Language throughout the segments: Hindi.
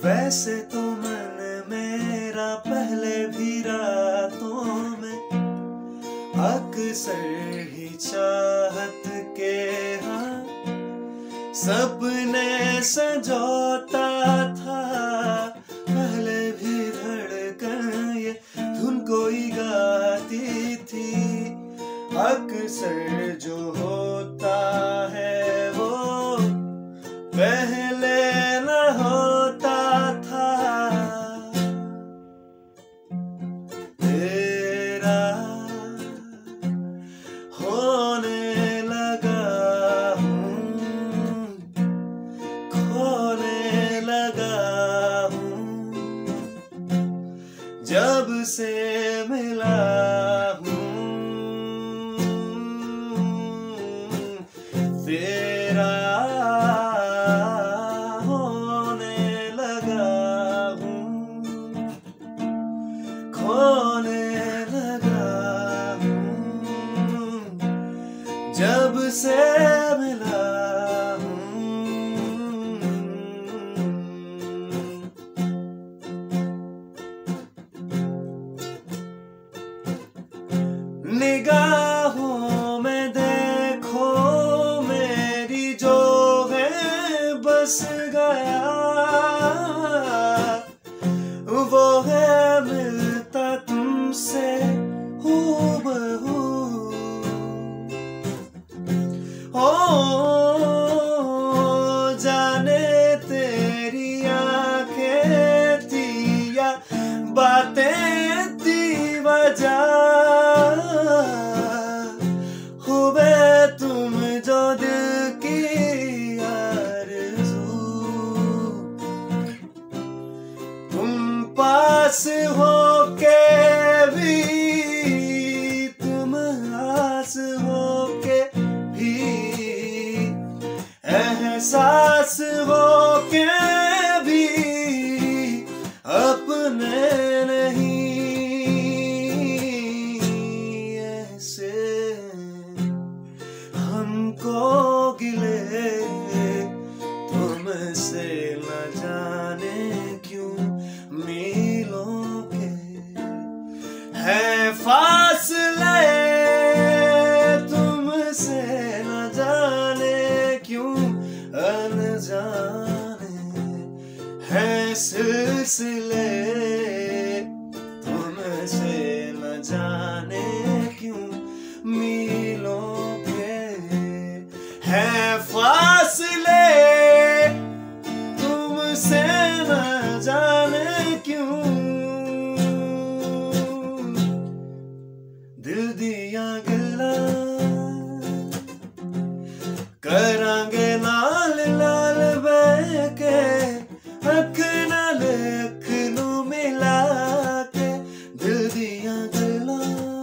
वैसे तो मन मेरा पहले भी रातों में अक्सर ही चाहत के सपने संजोता था। पहले भी धड़कन ये धुन कोई गाती थी। अक्सर जो होता है वो पहले न होता था। तेरा होने लगा हूँ, खोने लगा हूँ, जब से मिला हूँ। तेरा होने लगा हूँ, खोने लगा हूँ, जब से मिला हूँ। निगाहों में देखो मेरी जो है बस गया, वो है मिलता तुमसे हूबहू। ओ जाने तेरी आंखें थी या बातें थी वजह, हुए तुम जो दिल की आरज़ू। तुम पास होके भी, तुम आस होके भी, एहसास होके भी अपने नहीं। ऐसे हमको गिले तुमसे न जाने क्यों मीलों के है फासले। तुमसे न जाने क्यों अनजाने है सिलसिले। तुमसे न जाने क्यों मीलों के है फासले। तुमसे न जाने क्यों दिल दिया गिला करांगे लाल लाल बहके, अख नाल अख नू मिला के दिल दिया गिला।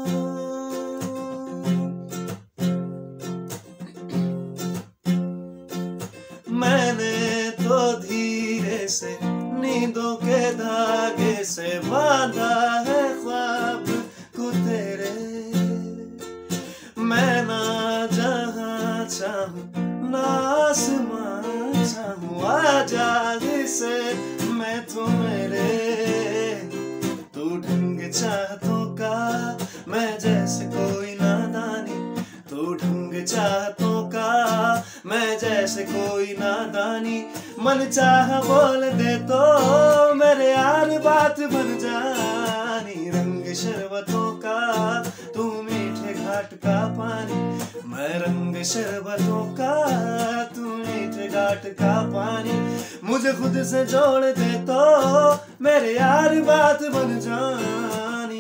मैंने तो धीरे से नींदों के धागे से बांधा है ख्वाब को तेरे। मैं ना जहाँ चाहूँ ना आसमां चाहूँ, आजा से मैं तो मेरे। तू ढंग चाहतों का मैं जैसे कोई नादानी, तू ढंग चाहतों का मैं जैसे कोई नादानी। मन चाह बोल दे तो मेरे यार बात बन जानी। रंग शरबतों का तू मीठे घाट का पानी, मैं रंग शरबतों का तू मीठे घाट का पानी। मुझे खुद से जोड़ दे तो मेरे यार बात बन जानी।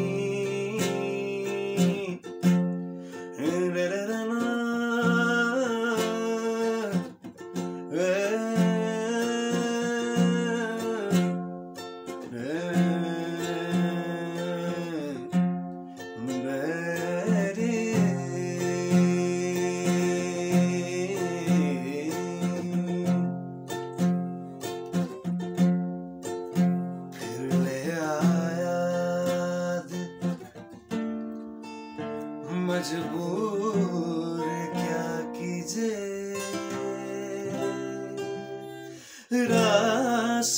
मजबूर क्या कीजिए, रास्ते पास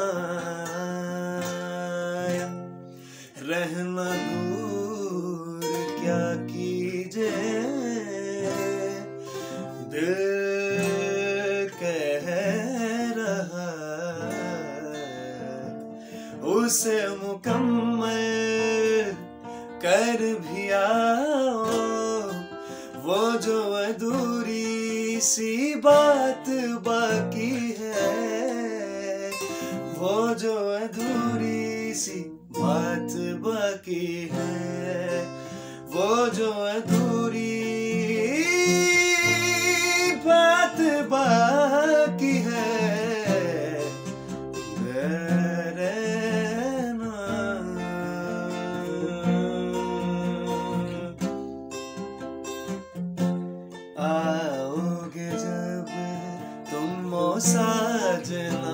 लाया, रहना दूर क्या कीजे, दिल कह रहा उसे मुकम्मल कर भी आओ, वो जो अधूरी सी बात बाकी है, वो जो अधूरी सी बात बाकी है, वो जो अधूरी बात बाकी है। आओगे जब तुम ओ साजना,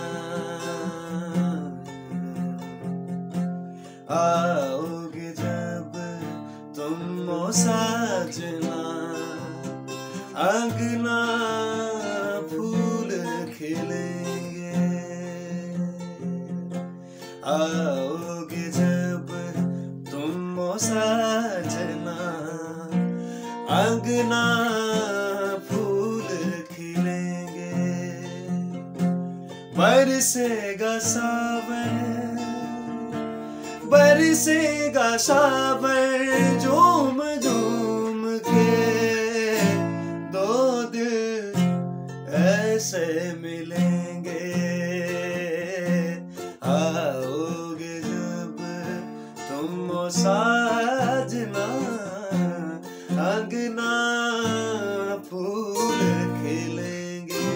आओगे जब तुम ओ साजना, अंगना फूल खिलेंगे, आओगे जब तुम ओ साजना, अंगना फूल खिलेंगे, बरसेगा सावन, बरसेगा सावन, झूम झूम के दो दिल ऐसे मिलेंगे, आओगे जब तुम ओ साजना, अंगना फूल खिलेंगे।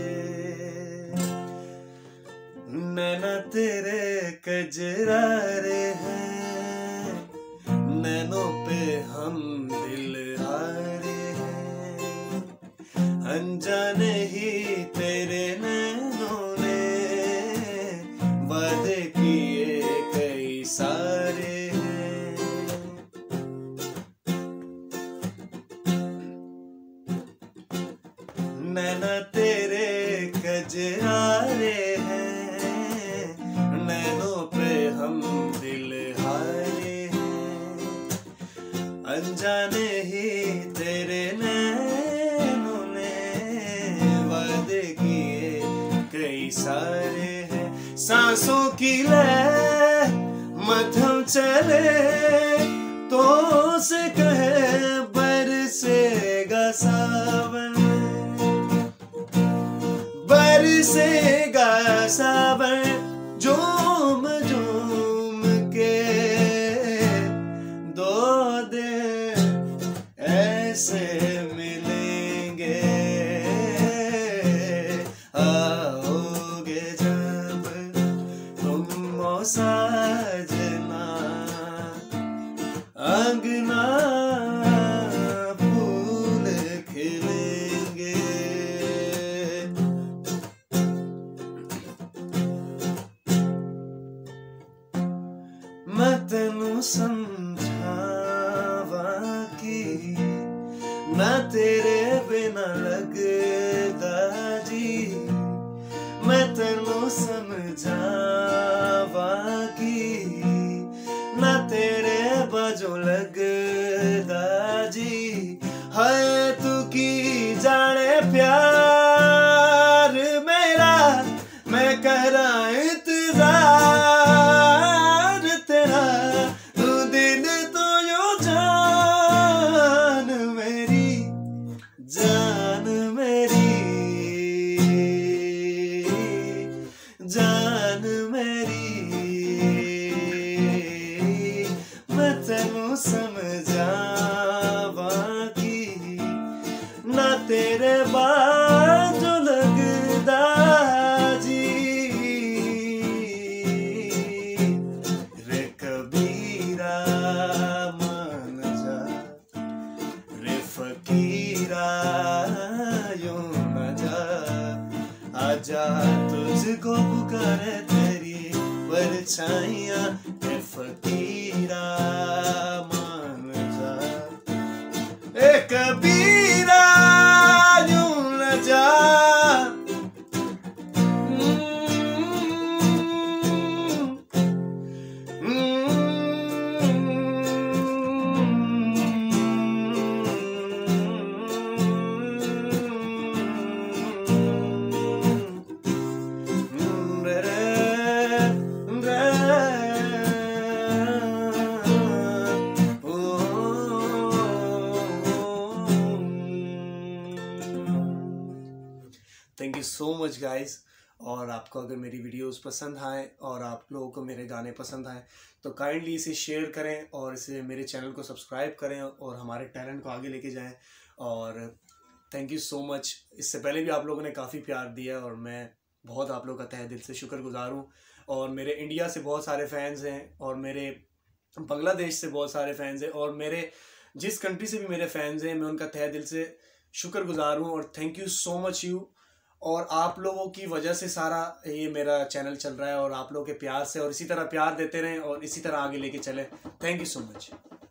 नैना तेरे कजरारे हैं, नैनों पे हम दिल हारे हैं, अनजाने ही तेरे नैनों ने वादे किए कई सारे हैं। नैना तेरे कजरारे हैं, नैनों पे हम दिल हारे हैं, अनजाने ही तेरे नैनों ने वादे किए कई सारे हैं। सांसों की लय मध्यम चले तो से कहे बरसेगा सावन, बरसेगा सावन, झूम झूम के दो दिल ऐसे मिलेंगे, आओगे जब तुम ओ साजना, अंगना फूल खिलेंगे। मैं तेनू समझावा कि ना तेरे बिना लगदा जी, मैं तेनू समझावा कि ना तेरे बाजू लगदा जी, है तू की जाने प्यार मेरा, मैं करा इंतजार तेरा, तू दिन तो यो जान मेरी, जान मेरी, जान मेरी, मैं तेनू समझावा कि ना तेरे बाजू लगदा जी, रे कबीरा मान जा, रे फकीरा यूं न जा, आजा तुझको पुकारे तेरी परछाइयाँ, रे फकीरा मान जा, ए कबीरा यूं न जा, मच गाइस। और आपको अगर मेरी वीडियोस पसंद आए और आप लोगों को मेरे गाने पसंद आए तो काइंडली इसे शेयर करें और इसे मेरे चैनल को सब्सक्राइब करें और हमारे टैलेंट को आगे लेके जाएं। और थैंक यू सो मच। इससे पहले भी आप लोगों ने काफ़ी प्यार दिया और मैं बहुत आप लोगों का तहे दिल से शुक्रगुजार हूँ। और मेरे इंडिया से बहुत सारे फैंस हैं और मेरे बांग्लादेश से बहुत सारे फैंस हैं और मेरे जिस कंट्री से भी मेरे फैंस हैं मैं उनका तहे दिल से शुक्रगुजार हूँ और thank you so much you. और आप लोगों की वजह से सारा ये मेरा चैनल चल रहा है और आप लोगों के प्यार से, और इसी तरह प्यार देते रहें और इसी तरह आगे लेके चलें। Thank you so much.